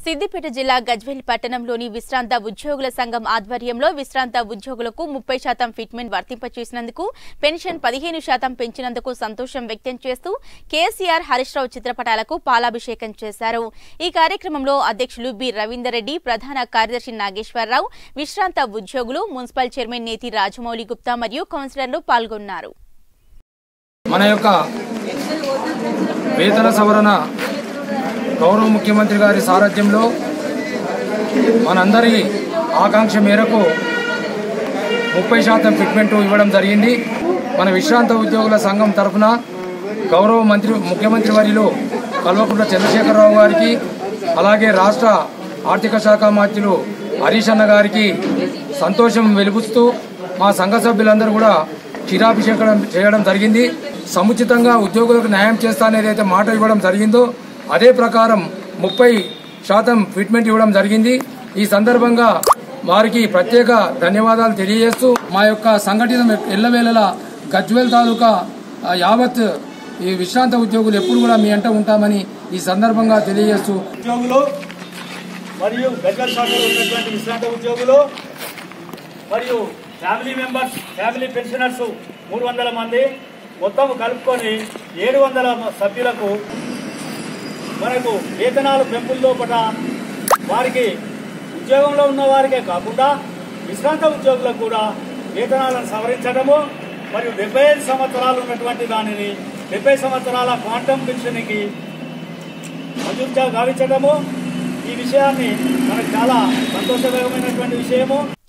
సిద్దిపేట జిల్లా గజ్వేల్ పట్టణంలోని విశ్రాంత ఉద్యోగుల సంఘం ఆధ్వర్యంలో విశ్రాంత ఉద్యోగులకు 30% ఫిట్మెంట్ వర్తింపచేసినందుకు పెన్షన్ 15% పెంచినందుకు సంతోషం వ్యక్తం చేస్తూ కేసీఆర్ హరీష్ రావు చిత్రపటాలకు పాలాభిషేకం చేశారు। ఈ కార్యక్రమంలో అధ్యక్షులు బి రవీందర్ రెడ్డి, ప్రధాన కార్యదర్శి నాగేశ్వరరావు, విశ్రాంత ఉద్యోగులు, మున్సిపల్ చైర్మన్ నేతి రాజమౌళి గుప్తా మరియు కౌన్సిలర్లు పాల్గొన్నారు। మన యొక్క వేతన సవరణ గౌరవ ముఖ్యమంత్రి గారి సారథ్యంలో మనందరి ఆకాంక్ష మేరకు 30% ఫిట్మెంట్ ఇవ్వడం జరిగింది। మన విశ్రాంత ఉద్యోగుల సంఘం తరఫున గౌరవ ముఖ్యమంత్రి వర్యులు కల్వకుంట్ల చంద్రశేఖరరావు గారికి, అలాగే రాష్ట్ర ఆర్థిక శాఖ మంత్రులు హరీష్ అన్న గారికి సంతోషం వెలుగుస్తూ మా సంఘ సభ్యులందరూ కూడా క్షీరాభిషేకం చేయడం జరిగింది। సముచితంగా ఉద్యోగులకు న్యాయం చేస్తానేదైతే మాట ఇవ్వడం జరిగిందో అదే ప్రకారం 30% ఫిట్మెంట్ ఇవ్వడం జరిగింది। ఈ సందర్భంగా వారికి ప్రత్యేక ధన్యవాదాలు తెలియజేస్తూ మా యొక్క సంఘటన ఎల్లవేళలా గజ్వేల్ తాలూకా యావత్ ఈ విశ్రాంత ఉద్యోగులు ఎప్పుడు కూడా మీ అంట ఉంటామని ఈ సందర్భంగా తెలియజేస్తూ ఉద్యోగులు మరియు గజ్వేల్ శాఖలో ఉన్నటువంటి విశ్రాంత ఉద్యోగులు మరియు ఫ్యామిలీ మెంబర్స్, ఫ్యామిలీ పెన్షనర్స్ 300 మంది మొత్తం కలుపుకొని 700 సభ్యులకు మనకు వేతనాలు పెంపుల్లో పట వారికి ఉద్యోగంలో ఉన్న వారికే కాకుండా విశ్రాంత ఉద్యోగులకు కూడా వేతనాలను సవరించడము మరియు 75 సంవత్సరాలు ఉన్నటువంటి దానిని 70 సంవత్సరాల క్వాంటమ్ పెన్షన్కి మంజూరు గావించడము ఈ విషయాన్ని మనకు చాలా సంతోషకరమైనటువంటి విషయము।